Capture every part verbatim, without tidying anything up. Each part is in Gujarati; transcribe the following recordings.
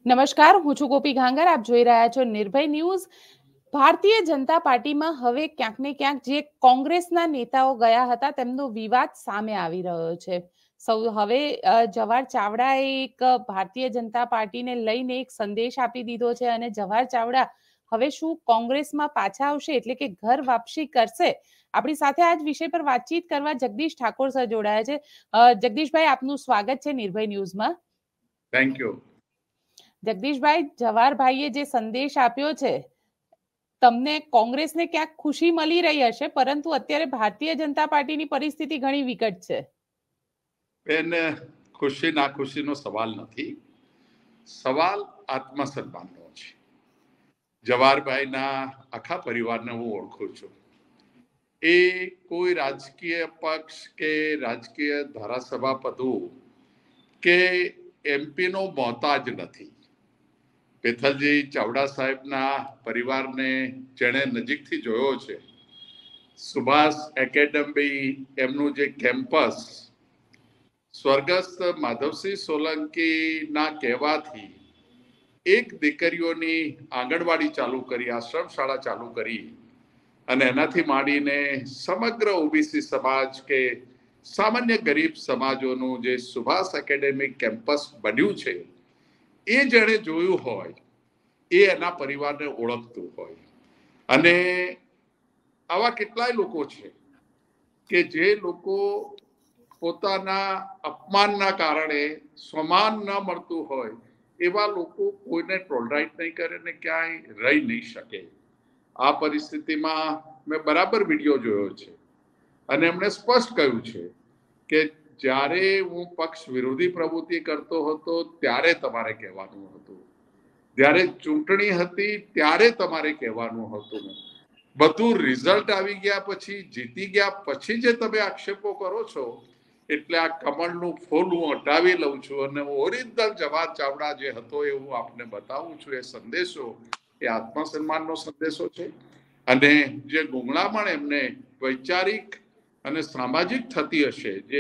નમસ્કાર, હું છું ગોપી ઘાંગર. આપ જોઈ રહ્યા છો નિર્ભય ન્યૂઝ. ભારતીય જનતા પાર્ટીમાં હવે ક્યાંક ને ક્યાંક જે કોંગ્રેસના નેતાઓ ગયા હતા તેમનો વિવાદ સામે આવી રહ્યો છે. સૌ હવે જવાહર ચાવડાએ એક ભારતીય જનતા પાર્ટીને લઈને એક સંદેશ આપી દીધો છે અને જવાહર ચાવડા હવે શું કોંગ્રેસમાં પાછા આવશે, એટલે કે ઘર વાપસી કરશે? આપણી સાથે આજ વિષય પર વાતચીત કરવા જગદીશ ઠાકોર સર જોડાયા છે. જગદીશભાઈ, આપનું સ્વાગત છે નિર્ભય ન્યૂઝમાં. Thank you. જગદીશભાઈ, જવાહરભાઈએ જે સંદેશ આપ્યો છે, તમને કોંગ્રેસને ક્યાંક ખુશી મળી રહી હશે, પરંતુ અત્યારે ભારતીય જનતા પાર્ટીની પરિસ્થિતિ ઘણી વિકટ છે. બેન, ખુશી ના ખુશીનો સવાલ નથી, સવાલ આત્મસન્માનનો છે. જવાહરભાઈના આખા પરિવારને હું ઓળખું છું. એ કોઈ રાજકીય પક્ષ કે રાજકીય ધારાસભા પદુ કે એમપી નો મોહતાજ નથી. પેથલજી ચાવડા સાહેબના પરિવારને જેણે નજીકથી જોયો છે, સુભાષ એકેડમી એમનું જે કેમ્પસ સ્વર્ગસ્થ માધવસિંહ સોલંકીના કહેવાથી એક દીકરીઓની આંગણવાડી ચાલુ કરી, આશ્રમ શાળા ચાલુ કરી અને એનાથી માંડીને સમગ્ર ઓબીસી સમાજ કે સામાન્ય ગરીબ સમાજોનું જે સુભાષ એકેડેમિક કેમ્પસ બન્યું છે, એ જેણે જોયું હોય એ એના પરિવારને ઓળખતું હોય. અને આવા કેટલાય લોકો છે કે જે લોકો પોતાના અપમાનના કારણે સ્વમાન ન મળતું હોય એવા લોકો કોઈને ટોલરાઇટ નહીં કરે ને ક્યાંય રહી નહીં શકે. આ પરિસ્થિતિમાં મેં બરાબર વિડીયો જોયો છે અને એમણે સ્પષ્ટ કહ્યું છે કે જ્યારે હું પક્ષ વિરોધી પ્રવૃત્તિ કરતો હતો ત્યારે તમારે કહેવાનું હતું, જ્યારે ચૂંટણી હતી ત્યારે તમારે કહેવાનું હતું. બધું રિઝલ્ટ આવી ગયા પછી, જીતી ગયા પછી જે તમે આક્ષેપો કરો છો, એટલે આ કમળનું ફૂલ હું હટાવી લઉં છું અને ઓરિજિનલ જવાહર ચાવડા જે હતો એ હું આપને બતાવું છું. એ સંદેશો એ આત્મસન્માનનો સંદેશો છે. અને જે ગુંગળામણ એમને વૈચારિક અને સામાજિક થતી હશે, જે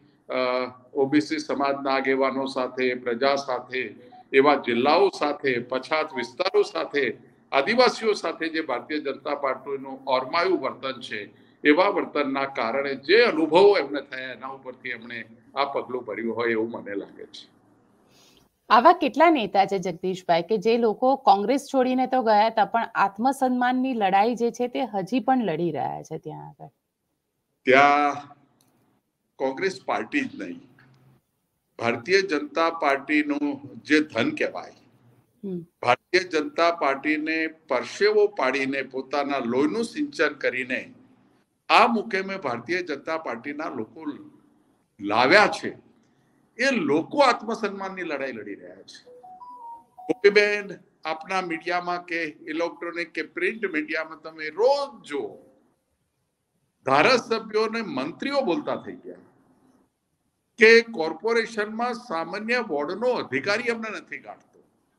ઓબીસી સમાજના આગેવાનો સાથે, પ્રજા સાથે, એવા જિલ્લાઓ સાથે, પછાત વિસ્તારો સાથે, આદિવાસીઓ સાથે જે ભારતીય જનતા પાર્ટીનું ઓરમાયું વર્તન છે, એવા વર્તનના કારણે જે અનુભવો એમને થયા એના ઉપરથી એમણે આ પગલું ભર્યું હોય એવું મને લાગે છે. આવા કેટલા નેતા છે જગદીશભાઈ કે જે લોકો કોંગ્રેસ છોડીને તો ગયા હતા, પણ આત્મસન્માનની લડાઈ જે છે તે હજી પણ લડી રહ્યા છે. ત્યાં આગળ ત્યાં કોંગ્રેસ પાર્ટી જ નહીં, ભારતીય જનતા પાર્ટીનું જે ધન કહેવાય, ભારતીય જનતા પાર્ટીને પરસેવો પાડીને પોતાના લોહીનું સિંચન કરીને આ મુકેમે ભારતીય જનતા પાર્ટીના લોકો લાવ્યા છે, એ લોકો આત્મસન્માનની લડાઈ લડી રહ્યા છે. ગોપીબેન, આપના મીડિયામાં કે ઇલેક્ટ્રોનિક કે પ્રિન્ટ મીડિયામાં તમે રોજ જો ધારાસભ્યોને મંત્રીઓ બોલતા થઈ ગયા કે કોર્પોરેશનમાં સામાન્ય વોર્ડનો અધિકારી અમને નથી ગાંઠતો,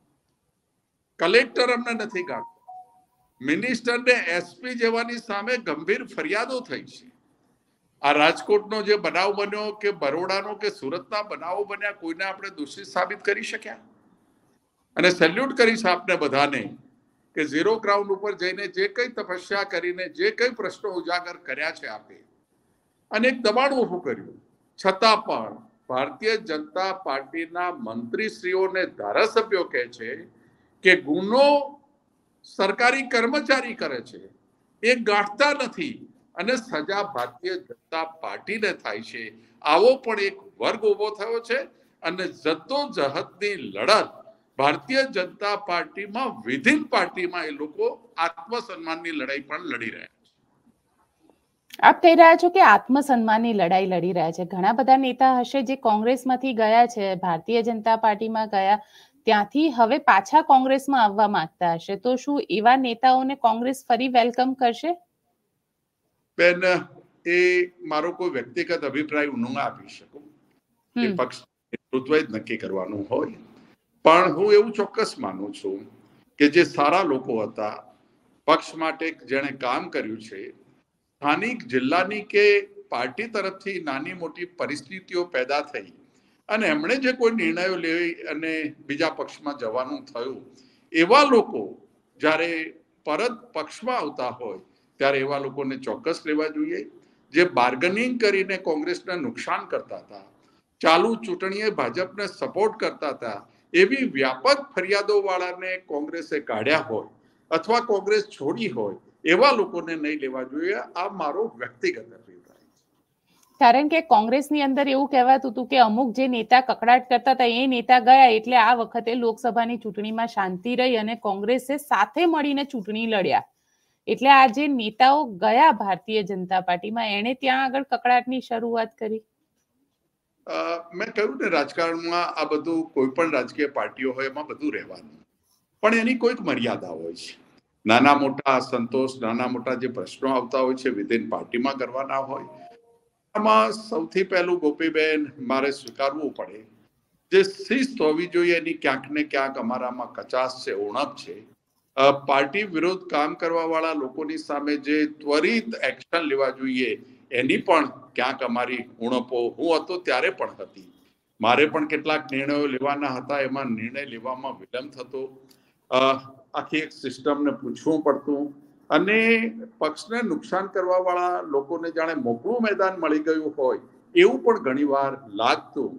કલેક્ટર અમને નથી ગાંઠતો, મિનિસ્ટરને એસપી જેવાની સામે ગંભીર ફરિયાદો થઈ છે. આ રાજકોટનો જે બનાવ બન્યો કે બરોડાનો કે સુરતના બનાવો બન્યા, કોઈને આપણે દોષિત સાબિત કરી શક્યા? અને સેલ્યુટ કરીશ આપને બધાને કે ઝીરો ગ્રાઉન્ડ ઉપર જઈને જે કઈ તપસ્યા કરીને જે કઈ પ્રશ્નો ઉજાગર કર્યા છે આપે, અને એક દબાણ ઊભું કર્યું, છતાં પણ ભારતીય જનતા પાર્ટીના મંત્રીશ્રીઓને ધારાસભ્યો કહે છે કે ગુનો સરકારી કર્મચારી કરે છે, એ ગાંઠતા નથી અને સજા ભારતીય જનતા પાર્ટીને થાય છે. આવો પણ એક વર્ગ ઉભો થયો છે અને જદ્દોજહદની લડત ભારતીય જનતા પાર્ટીમાં વિધિન પાર્ટીમાં એ લોકો આત્મસન્માનની લડાઈ પણ લડી રહ્યા છે. આપ કહી રહ્યા છો કે આત્મસન્માનની લડાઈ લડી રહ્યા છે. ઘણા બધા નેતા હશે જે કોંગ્રેસમાંથી ગયા છે, ભારતીય જનતા પાર્ટીમાં ગયા, ત્યાંથી હવે પાછા કોંગ્રેસમાં આવવા માંગતા હશે, તો શું એવા નેતાઓને કોંગ્રેસ ફરી વેલકમ કરશે? બેન, એ મારો કોઈ વ્યક્તિગત અભિપ્રાય હું ન આપી શકું, એ પક્ષ નેતૃત્વ જ નક્કી કરવાનું હોય. પણ હું એવું ચોક્કસ માનું છું કે જે સારા લોકો હતા, પક્ષ માટે જેણે કામ કર્યું છે, સ્થાનિક જિલ્લાની કે પાર્ટી તરફથી નાની મોટી પરિસ્થિતિઓ પેદા થઈ અને એમણે જે કોઈ નિર્ણયો લેવી અને બીજા પક્ષમાં જવાનું થયું, એવા લોકો જ્યારે પરત પક્ષમાં આવતા હોય ત્યારે એવા લોકોને ચોક્કસ લેવા જોઈએ. જે બાર્ગેનિંગ કરીને કોંગ્રેસને નુકસાન કરતા હતા, ચાલુ ચૂંટણીએ ભાજપને સપોર્ટ કરતા હતા, એવી વ્યાપક ફરિયાદો વાળાને કોંગ્રેસે કાઢ્યા હોય અથવા કોંગ્રેસ છોડી હોય એવા લોકોને નહીં લેવા જોઈએ. આ મારો વ્યક્તિગત અભિપ્રાય છે. કારણ કે કોંગ્રેસની અંદર એવું કહેવાતું હતું કે અમુક જે નેતા કકડાટ કરતા હતા એ નેતા ગયા એટલે આ વખતે લોકસભાની ચૂંટણીમાં શાંતિ રહી અને કોંગ્રેસે સાથે મળીને ચૂંટણી લડ્યા. એટલે આ જે નેતાઓ ગયા ભારતીય જનતા પાર્ટીમાં એને ત્યાં આગળ કકડાટની શરૂઆત કરી. મેં કહ્યું ને, રાજકારણમાં આ બધું કોઈ પણ રાજકીય પાર્ટીઓ હોય એમાં બધું રહેવાનું, પણ એની કોઈક મર્યાદા હોય છે. નાના મોટા અસંતોષ, નાના મોટા જે પ્રશ્નો આવતા હોય છે વિધિન પાર્ટીમાં કરવાના હોય. આમાં સૌથી પહેલું ગોપીબેન મારે સ્વીકારવું પડે, જે શિસ્ત હોવી જોઈએ એની ક્યાંક ને ક્યાંક અમારામાં કચાશ છે, ઉણપ છે. પાર્ટી વિરોધ કામ કરવા વાળા લોકોની સામે જે ત્વરિત એક્શન લેવા જોઈએ એની પણ ક્યાંક અમારી ઉણપો હું હતો ત્યારે પણ હતી. મારે પણ કેટલાક નિર્ણયો લેવાના હતા, એમાં નિર્ણય લેવામાં વિલંબ થતો, આખી એક સિસ્ટમને પૂછવું પડતું અને પક્ષને નુકસાન કરવા વાળા લોકોને જાણે મોકળું મેદાન મળી ગયું હોય એવું પણ ઘણીવાર લાગતું.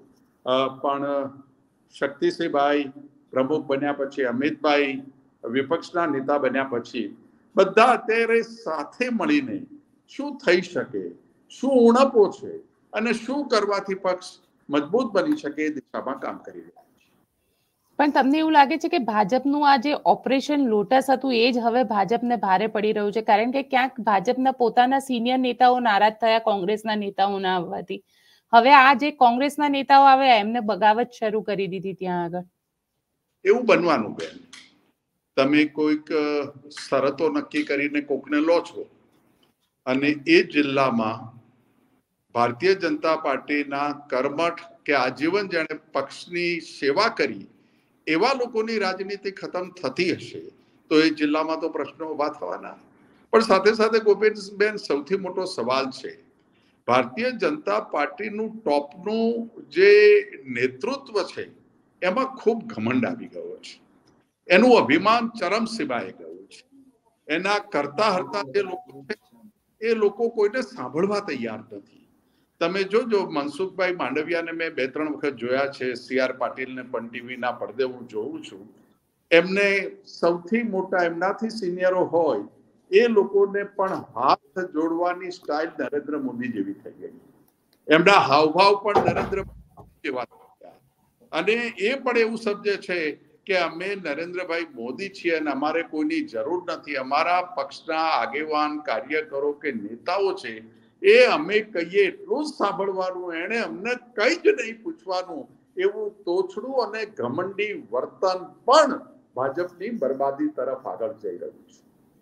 પણ શક્તિસિંહભાઈ પ્રમુખ બન્યા પછી, અમિતભાઈ વિપક્ષના નેતા બન્યા પછી બધા અત્યારે સાથે મળીને શું થઈ શકે, શું ઉણપો છે અને શું કરવાથી પક્ષ મજબૂત બની શકે એ દિશામાં કામ કરી રહ્યા છે. પણ તમને એવું લાગે છે કે ભાજપનું આ જે ઓપરેશન લોટસ હતું એ જ હવે ભાજપને ભારે પડી રહ્યું છે? કારણ કે ક્યાંક ભાજપના પોતાના સિનિયર નેતાઓ નારાજ થયા કોંગ્રેસના નેતાઓના આવવાથી. હવે આ જે કોંગ્રેસના નેતાઓ આવ્યા એમને બગાવત શરૂ કરી દીધી ત્યાં આગળ. એવું બનવાનું બેન. તમે કોઈક શરતો નક્કી કરીને કોકને લો છો અને એ જિલ્લામાં ભારતીય જનતા પાર્ટીના કર્મઠ કે આજીવન જેણે પક્ષની સેવા કરી એવા લોકોની રાજનીતિ ખતમ થતી હશે તો એ જિલ્લામાં તો પ્રશ્નો ઉભા થવાના. પણ સાથે સાથે ગોપીબેન, સૌથી મોટો સવાલ છે ભારતીય જનતા પાર્ટીનું ટોપનું જે નેતૃત્વ છે એમાં ખૂબ ઘમંડ આવી ગયો છે. એનું અભિમાન ચરમસીમાએ ગયું છે. એના કરતા હરતા જે લોકો છે એ લોકો કોઈને સાંભળવા તૈયાર નથી. તમે જોજો, મનસુખભાઈ માંડવિયાને મેં બે ત્રણ વખત જોયા છે, સી આર પાટીલને પણ ટીવીના પડદે હું જોઉં છું. એમને સૌથી મોટા એમનાથી સિનિયરો હોય એ લોકોને પણ હાથ જોડવાની સ્ટાઇલ નરેન્દ્ર મોદી જેવી થઈ ગઈ. એમના હાવભાવ પણ નરેન્દ્ર મોદી જેવા થઈ ગયા અને એ પણ એવું સમજે છે કે અમે નરેન્દ્રભાઈ મોદી છીએ અને અમારે કોઈની જરૂર નથી. અમારા પક્ષના આગેવાન, કાર્યકરો કે નેતાઓ છે એ અમે કહીએ એટલું જ સાંભળવાનું, એને અમને કઈ જ નહીં પૂછવાનું, એવું તોછડું અને ઘમંડી વર્તન પણ ભાજપની બરબાદી તરફ આગળ જઈ રહ્યું છે.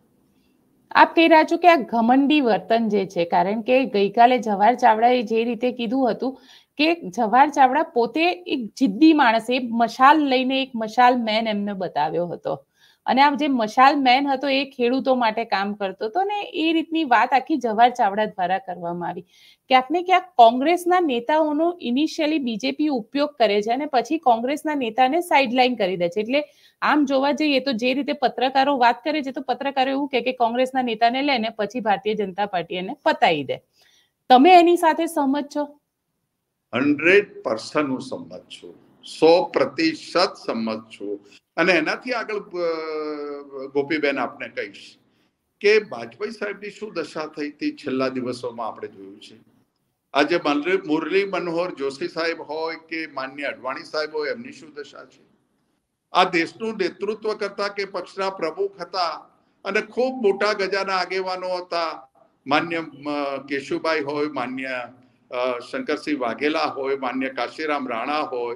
આપ કહી રહ્યા છો કે આ ઘમંડી વર્તન જે છે, કારણ કે ગઈકાલે જવાહર ચાવડાએ જે રીતે કીધું હતું કે જવાહર ચાવડા પોતે એક જિદ્દી માણસ, એ મશાલ લઈને એક મશાલ મેન એમને બતાવ્યો હતો અને આ જે મશાલ મેન હતો એ ખેડૂતો માટે કામ કરતો હતો ને એ રીતની વાત આખી જવાહર ચાવડા દ્વારા કરવામાં આવી. ક્યાંક ને ક્યાંક કોંગ્રેસના નેતાઓનો ઇનિશિયલી બીજેપી ઉપયોગ કરે છે અને પછી કોંગ્રેસના નેતાને સાઇડલાઇન કરી દે છે. એટલે આમ જોવા જઈએ તો જે રીતે પત્રકારો વાત કરે છે તો પત્રકારો એવું કહે કે કોંગ્રેસના નેતાને લઈને પછી ભારતીય જનતા પાર્ટી એને પતાવી દે. તમે એની સાથે સહમત છો? હંડ્રેડ પર્સન્ટ હું સંમત છું, સો પ્રતિશત સંમત છું. અને એનાથી આગળ ગોપીબેન આપને કહીશ કે વાજપેયી સાહેબની શું દશા થઈ હતી છેલ્લા દિવસોમાં આપણે જોયું છે. આજે મુરલી મનોહર જોશી સાહેબ હોય કે માન્ય અડવાણી સાહેબ હોય, એમની શું દશા છે. આ દેશનું નેતૃત્વ કરતા કે પક્ષના પ્રમુખ હતા અને ખૂબ મોટા ગજાના આગેવાનો હતા. માન્ય કેશુભાઈ હોય, માન્ય શંકરસિંહ વાઘેલા હોય, માન્ય કાશીરામ રાણા હોય,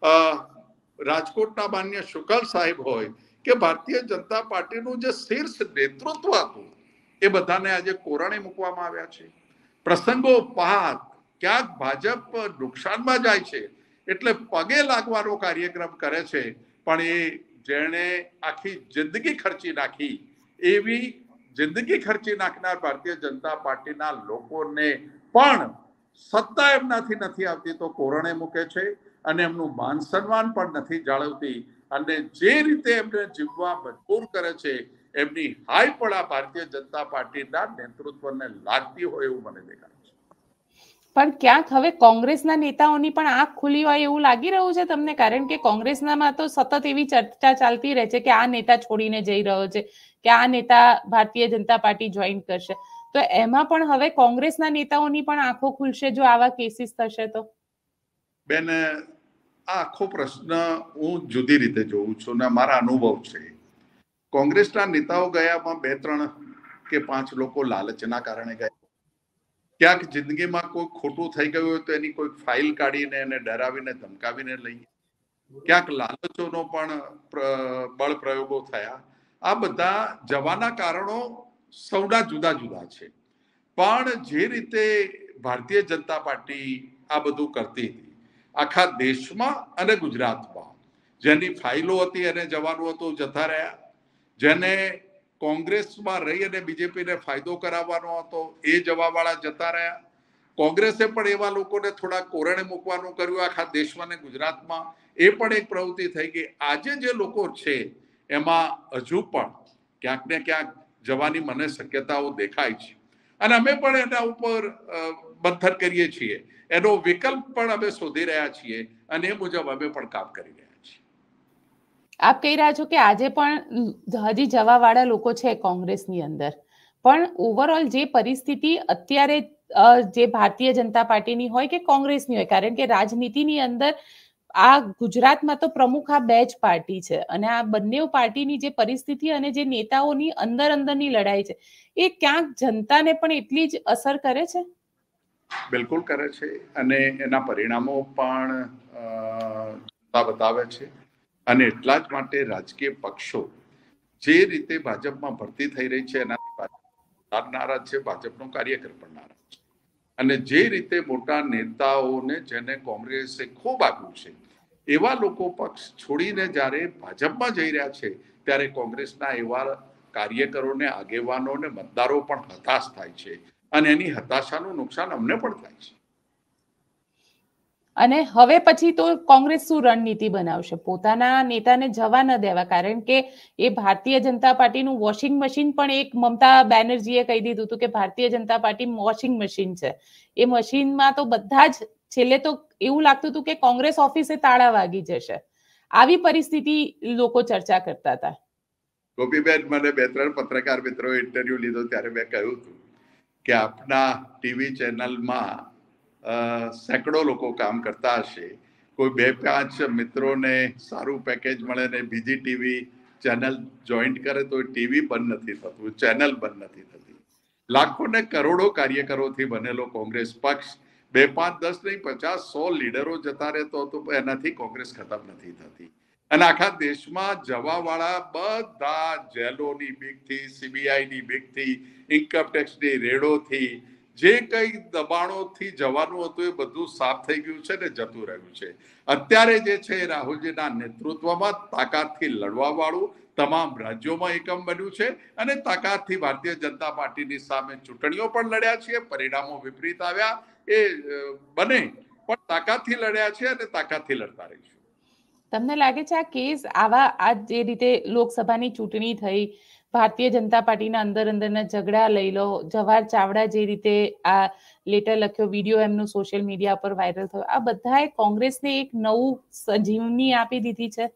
રાજકોટના માન્ય શુકલ સાહેબ હોય કે ભારતીય જનતા પાર્ટીનું જે શીર્ષ નેતૃત્વ હતું એ બધાને આજે કોરણે મૂકવામાં આવ્યા છે. પ્રસંગોપાત ક્યાંક ભાજપ નુકસાનમાં જાય છે એટલે પગે લાગવાનો કાર્યક્રમ કરે છે, પણ એ જેણે આખી જિંદગી ખર્ચી નાખી એવી જિંદગી ખર્ચી નાખનાર ભારતીય જનતા પાર્ટીના લોકોને પણ સત્તા એમનાથી નથી આવતી તો કોરણે મૂકે છે. અને એમનું માન સન્માન પણ નથી જાળવતી અને જે રીતે એમને જીવવા મજબૂર કરે છે એમની હાય પણ આ ભારતીય જનતા પાર્ટીના નેતૃત્વને લાગતી હોય એવું મને દેખાય છે. પણ ક્યાંક હવે કોંગ્રેસના નેતાઓની પણ આંખ ખુલી હોય એવું લાગી રહ્યું છે તમને? કારણ કે કોંગ્રેસનામાં તો સતત એવી ચર્ચા ચાલતી રહે છે કે આ નેતા છોડીને જઈ રહ્યો છે, કે આ નેતા ભારતીય જનતા પાર્ટી જોઈન કરશે. તો એમાં પણ હવે કોંગ્રેસના નેતાઓની પણ આંખો ખુલશે જો આવા કેસીસ થશે તો? બેન, આ આખો પ્રશ્ન હું જુદી રીતે જોઉં છું ને મારા અનુભવ છે. કોંગ્રેસના નેતાઓ ગયામાં બે ત્રણ કે પાંચ લોકો લાલચના કારણે ગયા. ક્યાંક જિંદગીમાં કોઈ ખોટું થઈ ગયું હોય તો એની કોઈ ફાઇલ કાઢીને એને ડરાવીને ધમકાવીને લઈએ. ક્યાંક લાલચોનો પણ બળ પ્રયોગો થયા. આ બધા જવાના કારણો સૌના જુદા જુદા છે. પણ જે રીતે ભારતીય જનતા પાર્ટી આ બધું કરતી હતી આખા દેશમાં અને ગુજરાતમાં, જેની ફાઇલો હતી એને જવાનું હતું જતા રહ્યા, જેને કોંગ્રેસમાં રહી અને બીજેપીને ફાયદો કરાવવાનો હતો એ જવાવાળા જતા રહ્યા. કોંગ્રેસે પણ એવા લોકોને થોડા કોરણે મૂકવાનું કર્યું આખા દેશમાં ને ગુજરાતમાં. એ પણ એક પ્રવૃત્તિ થઈ ગઈ. આજે જે લોકો છે એમાં હજુ પણ ક્યાંક ને ક્યાંક જવાની મને શક્યતાઓ દેખાય છે અને અમે પણ એના ઉપર બંધન કરીએ છીએ. એનો વિકલ્પ પણ અમે શોધી રહ્યા છીએ અને એ મુજબ અમે પણ કામ કરી રહ્યા છીએ. આપ કહી રહ્યા છો કે આજે પણ હજી જવાવાળા લોકો છે કોંગ્રેસની અંદર, પણ ઓવરઓલ જે પરિસ્થિતિ અત્યારે જે ભારતીય જનતા પાર્ટીની હોય કે કોંગ્રેસની હોય, કારણ કે રાજનીતિની અંદર આ ગુજરાતમાં તો પ્રમુખ આ બે જ પાર્ટી છે અને આ બંને પાર્ટીની જે પરિસ્થિતિ અને જે નેતાઓની અંદર અંદરની લડાઈ છે એ ક્યાંક જનતાને પણ એટલી જ અસર કરે છે. બિલકુલ કરે છે અને એના પરિણામો પણ જનતા બતાવે છે. અને એટલા જ માટે રાજકીય પક્ષો જે રીતે ભાજપમાં ભરતી થઈ રહી છે એનાથી નારાજ છે, ભાજપનો કાર્યકર પણ નારાજ છે. અને જે રીતે મોટા નેતાઓને જેને કોંગ્રેસે ખૂબ આપ્યું છે એવા લોકો પક્ષ છોડીને જ્યારે ભાજપમાં જઈ રહ્યા છે ત્યારે કોંગ્રેસના એવા કાર્યકરોને, આગેવાનોને, મતદારો પણ હતાશ થાય છે અને એની હતાશાનું નુકસાન અમને પણ થાય છે. અને હવે પછી તો કોંગ્રેસ શું રણનીતિ બનાવશે? પોતાના નેતાને જવા ન દેવા, કારણ કે એ ભારતીય જનતા પાર્ટીનું વોશિંગ મશીન પણ એક મમતા બેનર્જીએ કહી દીધું હતું કે Bharatiya Janata party washing machine છે. એ મશીનમાં તો બધા જ છેલ્લે તો એવું લાગતું હતું કે કોંગ્રેસ ઓફિસે તાળા વાગી જશે. આવી પરિસ્થિતિ લોકો ચર્ચા કરતા હતા. ગોપીબેન, મને બે ત્રણ પત્રકાર મિત્રો ઇન્ટરવ્યુ લીધો ત્યારે મેં કહ્યું હતું કે આપના ટીવી ચેનલમાં સેંકડો લોકો કામ કરતા હશે, કોઈ બે પાંચ મિત્રોને સારું પેકેજ મળે ને બીજી ટીવી ચેનલ જોઈન્ટ કરે તો ટીવી બંધ નથી થતું, ચેનલ બંધ નથી થતી. લાખો ને કરોડો કાર્યકરોથી બનેલો કોંગ્રેસ પક્ષ બે પાંચ દસ નહીં પચાસ સો લીડરો જતા રહેતો હતો, એનાથી કોંગ્રેસ ખતમ નથી થતી. અને આખા દેશમાં જવાવાળા બધા જેલોની બીકથી, સીબીઆઈની બીકથી, ઇન્કમ ટેક્સની રેડોથી, જે કઈ દબાણોથી જવાનું હતું એ બધું સાફ થઈ ગયું છે ને જતું રહ્યું છે. અત્યારે જે છે રાહુલજીના નેતૃત્વમાં તાકાતથી લડવા વાળું તમામ રાજ્યોમાં એકમ બન્યું છે અને તાકાતથી ભારતીય જનતા પાર્ટીની સામે ચૂંટણીઓ પણ લડ્યા છીએ. પરિણામો વિપરીત આવ્યા એ બને, પણ તાકાતથી લડ્યા છે અને તાકાતથી લડતા રહીશું. તમને લાગે છે આ કેસ આવા આ જે રીતે લોકસભાની ચૂંટણી થઈ, ભારતીય જનતા પાર્ટીના અંદર અંદરના ઝઘડા લઈ લો, જવાહર ચાવડા જે રીતે આ લેટર લખ્યો, વિડીયો એમનું સોશિયલ મીડિયા પર વાયરલ થયો, આ બધાએ કોંગ્રેસને એક નવું સજીવની આપી દીધી છે?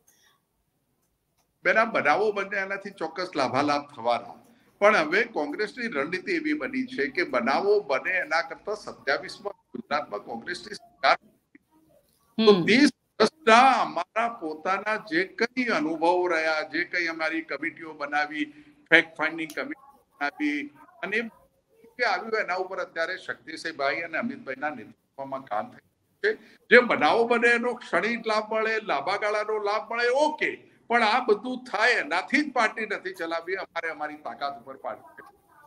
બેના બનાવો બને એનાથી ચોક્કસ લાભાલાભ થવાના, પણ હવે કોંગ્રેસની રણનીતિ એવી બની છે કે બનાવો બને એના કરતા સત્યાવીસમાં ગુજરાતમાં કોંગ્રેસની સરકાર તો ત્રીસ વર્ષના અમારા પોતાના જે કઈ અનુભવો રહ્યા, જે કઈ અમારી કમિટીઓ બનાવી, ફેક્ટ ફાઇન્ડિંગ કમિટી બનાવી અને આવ્યું એના ઉપર અત્યારે શક્તિસિંહભાઈ અને અમિતભાઈના નેતૃત્વમાં કામ થયું છે. જે બનાવો બને એનો ક્ષણિક લાભ મળે, લાંબા ગાળાનો લાભ મળે, ઓકે, પણ આ બધું થાય એનાથી જ પાર્ટી નથી ચલાવવી. અમારે અમારી તાકાત ઉપર પાર્ટી.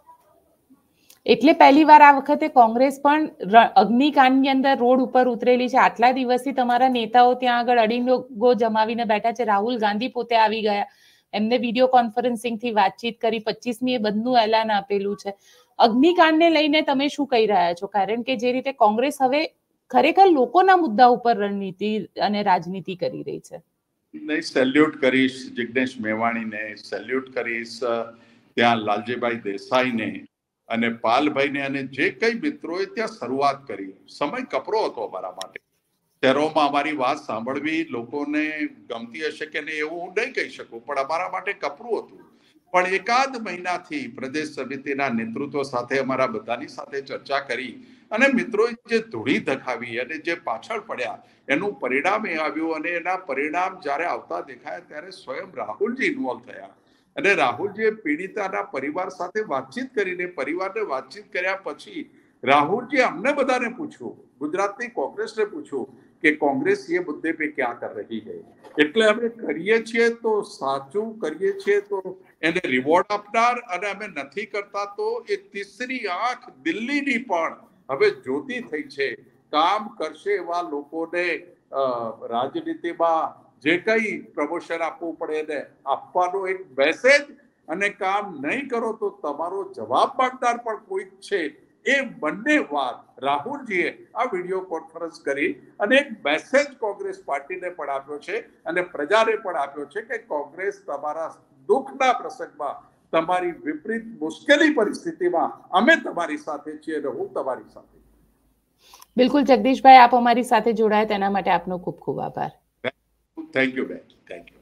એટલે પહેલી વાર આ વખતે કોંગ્રેસ પણ અગ્નિકાંડની અંદર રોડ ઉપર ઉતરેલી છે. આટલા દિવસથી તમારા નેતાઓ ત્યાં આગળ અડીંગો જમાવીને બેઠા છે. રાહુલ ગાંધી પોતે આવી ગયા, એમને વિડીયો કોન્ફરન્સિંગ થી વાતચીત કરી, પચીસમી એ બંધનું એલાન આપેલું છે. અગ્નિકાંડને લઈને તમે શું કહી રહ્યા છો? કારણ કે જે રીતે કોંગ્રેસ હવે ખરેખર લોકોના મુદ્દા ઉપર રણનીતિ અને રાજનીતિ કરી રહી છે? નહીં, સેલ્યુટ કરીશ જિગ્નેશ મેવાણીને, સેલ્યુટ કરીશ ત્યાં લાલજીભાઈ દેસાઈને અને પાલભાઈને, અને જે કઈ મિત્રોએ ત્યાં શરૂઆત કરી. સમય કપરો હતો અમારા માટે. શહેરોમાં અમારી વાત સાંભળવી લોકોને ગમતી હશે કે નહીં એવું હું નહીં કહી શકું, પણ અમારા માટે કપરું હતું. પણ એકાદ મહિનાથી પ્રદેશ સમિતિના નેતૃત્વ સાથે અમારા બધાની સાથે ચર્ચા કરી અને મિત્રોએ જે ધૂળી ધખાવી અને જે પાછળ પડ્યા એનું પરિણામ એ આવ્યું. અને એના પરિણામ જ્યારે આવતા દેખાયા ત્યારે સ્વયં રાહુલજી ઇન્વોલ્વ થયા અને રાહુલજીએ પીડિતાના પરિવાર સાથે વાતચીત કરીને પરિવારને વાતચીત કર્યા પછી રાહુલજી અમને બધાને પૂછ્યું, ગુજરાતની કોંગ્રેસને પૂછ્યું કે કોંગ્રેસ એ મુદ્દે पे क्या कर रही है. એટલે અમે કરીએ છીએ તો સાચું કરીએ છીએ તો એને રિવોર્ડ આપનાર, અને અમે નથી કરતા તો એ તીસરી આંખ દિલ્હીની પણ હવે જ્યોતિ થઈ છે. કામ કરશે એવા લોકોને રાજનીતિમાં જે કઈ પ્રમોશન આપવું પડે એને આપવાનો એક મેસેજ, અને કામ નહીં કરો તો તમારો જવાબ માંગનાર પણ કોઈક છે. એ બંને વાત રાહુલજીએ આ વિડીયો કોન્ફરન્સ કરી અને એક મેસેજ કોંગ્રેસ પાર્ટીને પણ આપ્યો છે અને પ્રજાને પણ આપ્યો છે કે કોંગ્રેસ તમારા દુઃખના પ્રસંગમાં, તમારી વિપરીત મુશ્કેલી પરિસ્થિતિમાં અમે તમારી સાથે છીએ અને હું તમારી સાથે. બિલકુલ જગદીશભાઈ, આપ અમારી સાથે જોડાયા તેના માટે આપનો ખૂબ ખૂબ આભાર. થેન્ક યુ બેન, થેન્ક યુ.